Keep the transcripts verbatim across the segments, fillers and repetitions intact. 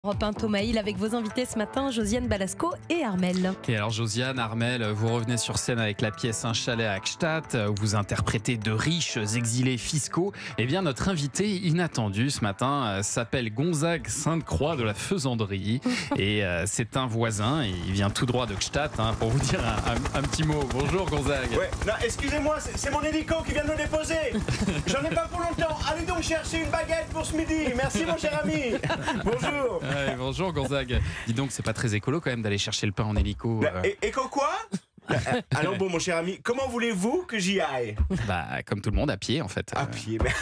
Europe un, Thomas Hill avec vos invités ce matin, Josiane Balasco et Armel. Et alors Josiane, Armel, vous revenez sur scène avec la pièce Un chalet à Gstaad, où vous interprétez de riches exilés fiscaux. Eh bien notre invité inattendu ce matin s'appelle Gonzague Sainte-Croix de la Faisanderie. Et euh, c'est un voisin, et il vient tout droit de Gstaad, hein, pour vous dire un, un, un petit mot. Bonjour Gonzague. Ouais, non, excusez-moi, c'est, c'est mon hélico qui vient de me déposer. J'en ai pas pour longtemps. Allez donc chercher une baguette pour ce midi. Merci mon cher ami. Bonjour. Ouais, bonjour Gonzague. Dis donc, c'est pas très écolo quand même d'aller chercher le pain en hélico. Euh... Et, et quoi Alors bon mon cher ami, comment voulez-vous que j'y aille? Bah comme tout le monde, à pied en fait. À pied, mais...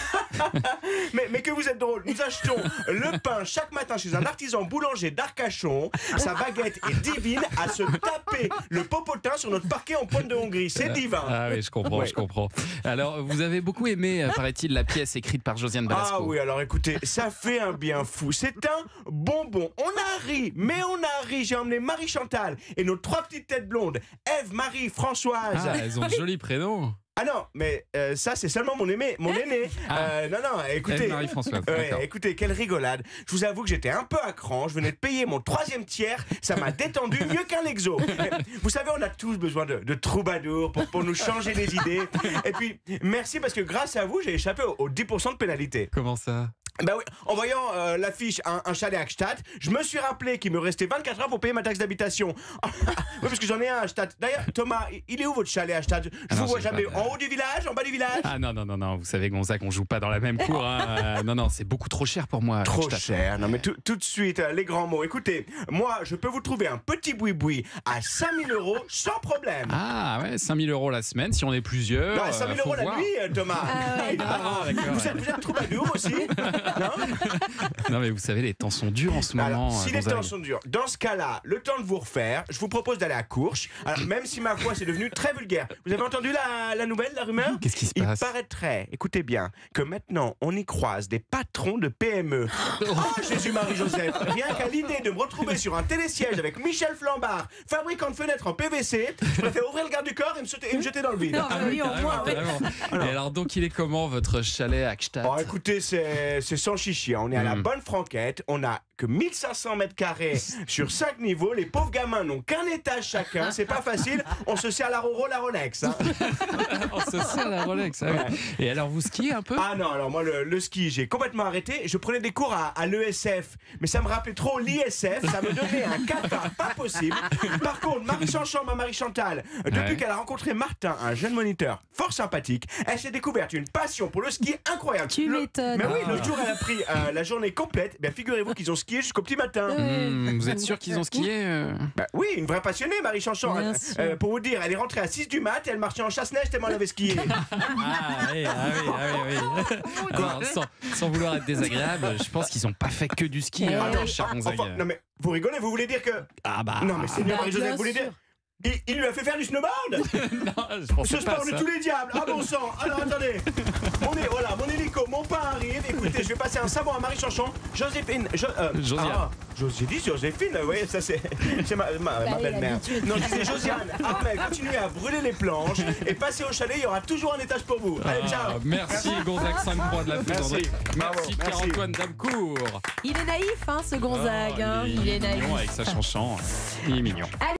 mais, mais que vous êtes drôle. Nous achetons le pain chaque matin chez un artisan boulanger d'Arcachon. Sa baguette est divine à se taper le popotin sur notre parquet en pointe de Hongrie. C'est divin. Ah oui, je comprends, ouais. je comprends. Alors vous avez beaucoup aimé, paraît-il, la pièce écrite par Josiane Balasco. Ah oui, alors écoutez, ça fait un bien fou. C'est un bonbon. On a ri, mais on a ri. J'ai emmené Marie-Chantal et nos trois petites têtes blondes, Ève, Marie, Françoise. Ah, elles ont de jolis prénoms. Ah non, mais euh, ça c'est seulement mon aimé, mon aîné. Ah. Euh, non, non, écoutez. Marie-Françoise. Ouais, écoutez, quelle rigolade. Je vous avoue que j'étais un peu à cran. Je venais de payer mon troisième tiers. Ça m'a détendu mieux qu'un exo. Vous savez, on a tous besoin de, de troubadours pour, pour nous changer les idées. Et puis, merci parce que grâce à vous, j'ai échappé aux, aux dix pour cent de pénalité. Comment ça? Bah oui, en voyant euh, l'affiche un, un chalet à Gstaad, je me suis rappelé qu'il me restait vingt-quatre heures pour payer ma taxe d'habitation. Oui, parce que j'en ai un à Gstaad. D'ailleurs, Thomas, il est où votre chalet à Gstaad? Je ah vous non, vois jamais. Pas... En haut du village, en bas du village? Ah non, non, non, non, vous savez Gonzague, on joue pas dans la même cour. Hein. euh, non, non, c'est beaucoup trop cher pour moi. Trop cher, non mais tout, tout de suite, euh, les grands mots. Écoutez, moi, je peux vous trouver un petit boui-boui à cinq mille euros sans problème. Ah ouais, cinq mille euros la semaine si on est plusieurs. Non, cinq mille euh, euros la voir. nuit, euh, Thomas. Ah ouais, ah, d'accord, vous, êtes, vous êtes troubadour aussi? Non. Non mais vous savez, les temps sont durs en ce moment. Alors, si Gonzague. les temps sont durs, dans ce cas-là, le temps de vous refaire, je vous propose d'aller à Courche. Alors, même si ma voix c'est devenu très vulgaire. Vous avez entendu la, la nouvelle, la rumeur? Qu'est-ce qui se Il passe? paraîtrait, écoutez bien, que maintenant on y croise des patrons de P M E. Oh Jésus-Marie-Joseph, rien qu'à l'idée de me retrouver sur un télésiège avec Michel Flambard, fabricant de fenêtres en P V C, je préfère ouvrir le garde du corps et me, sauter, et me jeter dans le vide. Non, Ah oui, au moins, ouais. alors. Et alors donc il est comment votre chalet à Gstaad? Oh, écoutez, c'est, c'est sans chichi, hein. On est à la Mm. bonne franquette, on a que mille cinq cents mètres carrés sur cinq niveaux, les pauvres gamins n'ont qu'un étage chacun, c'est pas facile, on se sert la Roro, la Rolex. Hein. On se sert la Rolex. Ah oui. Ouais. Et alors vous skiez un peu? Ah non, alors moi le, le ski j'ai complètement arrêté, je prenais des cours à, à l'E S F, mais ça me rappelait trop l'I S F, ça me donnait un cafard pas possible. Par contre, Marie-Chantal, ma Marie-Chantal, depuis ouais. qu'elle a rencontré Martin, un jeune moniteur fort sympathique, elle s'est découverte une passion pour le ski incroyable. Tu Le- m'étonnes. Mais oui, Ah. l'autre jour elle a pris euh, la journée complète, bien figurez-vous qu'ils ont skié jusqu'au petit matin. Mmh, vous êtes sûr qu'ils ont skié euh Bah oui, une vraie passionnée, Marie Chanchon. Bien Euh, sûr. euh, pour vous dire, elle est rentrée à six du mat et elle marchait en chasse-neige tellement elle avait skié. Ah oui, ah oui, ah oui, oui. Alors, sans, sans vouloir être désagréable, je pense qu'ils n'ont pas fait que du ski, hein, Ah, cher Ah, Gonzague. enfin, non mais vous rigolez, vous voulez dire que... Ah bah. Non mais Seigneur bah, Marie-Joseph, bien vous voulez sûr. dire... Il, il lui a fait faire du snowboard? non, je pensais Ce pas sport à de ça. tous les diables. Ah bon sang. Alors attendez. Mon, é- voilà, mon hélico, mon pain arrive. Écoutez, je vais passer un savon à Marie Chanchon. Joséphine. Jo, euh, Josiane. Ah, Jo- j'ai dit Joséphine, vous voyez, ça c'est c'est ma, ma, ma oui, belle-mère. l'habitude. Non, je disais Josiane, Armel, continuez à brûler les planches et passez au chalet, il y aura toujours un étage pour vous. Allez, Ah, ciao. merci Gonzague Sainte-Croix de la Faisanderie. Bravo, Merci merci. Pierre-Antoine Damcourt. Il est naïf, hein, ce Gonzague. Oh, hein. Il est naïf. mignon avec sa chanson. Il est mignon.